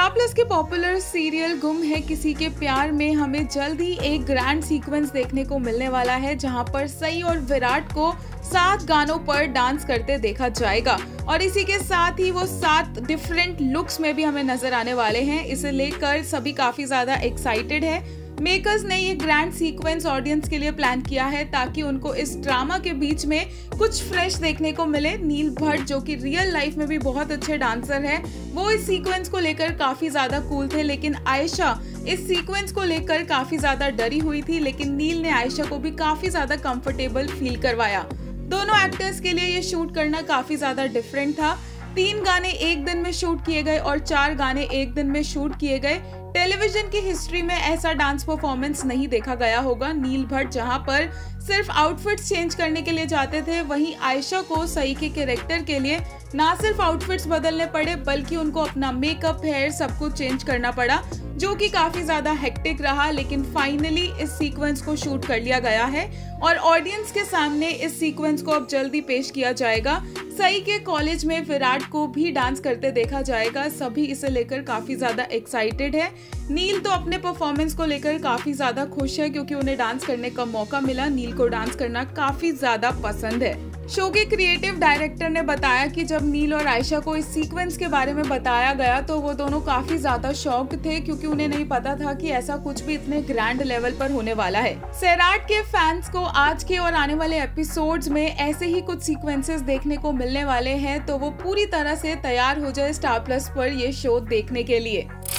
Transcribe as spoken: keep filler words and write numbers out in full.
Star plus के popular serial गुम है किसी के प्यार में हमें जल्द ही एक ग्रैंड सीक्वेंस देखने को मिलने वाला है, जहां पर सई और विराट को सात गानों पर डांस करते देखा जाएगा और इसी के साथ ही वो सात डिफरेंट लुक्स में भी हमें नजर आने वाले हैं। इसे लेकर सभी काफी ज्यादा एक्साइटेड है। मेकर्स ने ये ग्रैंड सीक्वेंस ऑडियंस के लिए प्लान किया है ताकि उनको इस ड्रामा के बीच में कुछ फ्रेश देखने को मिले। नील भट्ट, जो कि रियल लाइफ में भी बहुत अच्छे डांसर हैं, वो इस सीक्वेंस को लेकर काफी ज्यादा कूल थे, लेकिन आयशा इस सीक्वेंस को लेकर काफी ज्यादा डरी हुई थी। लेकिन नील ने आयशा को भी काफी ज्यादा कंफर्टेबल फील करवाया। दोनों एक्टर्स के लिए ये शूट करना काफी ज्यादा डिफरेंट था। तीन गाने एक दिन में शूट किए गए और चार गाने एक दिन में शूट किए गए। टेलीविजन की हिस्ट्री में ऐसा डांस परफॉर्मेंस नहीं देखा गया होगा। नील भट्ट जहां पर सिर्फ आउटफिट्स चेंज करने के लिए जाते थे, वहीं आयशा को सई के कैरेक्टर के लिए ना सिर्फ आउटफिट्स बदलने पड़े बल्कि उनको अपना मेकअप, हेयर सब कुछ चेंज करना पड़ा, जो कि काफी ज्यादा हेक्टिक रहा। लेकिन फाइनली इस सीक्वेंस को शूट कर लिया गया है और ऑडियंस के सामने इस सीक्वेंस को अब जल्दी पेश किया जाएगा। सई के कॉलेज में विराट को भी डांस करते देखा जाएगा। सभी इसे लेकर काफी ज्यादा एक्साइटेड है। नील तो अपने परफॉर्मेंस को लेकर काफी ज्यादा खुश है क्योंकि उन्हें डांस करने का मौका मिला। नील को डांस करना काफी ज्यादा पसंद है। शो के क्रिएटिव डायरेक्टर ने बताया कि जब नील और आयशा को इस सीक्वेंस के बारे में बताया गया तो वो दोनों काफी ज्यादा शॉक्ड थे क्योंकि उन्हें नहीं पता था कि ऐसा कुछ भी इतने ग्रैंड लेवल पर होने वाला है। सैराट के फैंस को आज के और आने वाले एपिसोड्स में ऐसे ही कुछ सीक्वेंसेस देखने को मिलने वाले हैं, तो वो पूरी तरह से तैयार हो जाए स्टार प्लस पर ये शो देखने के लिए।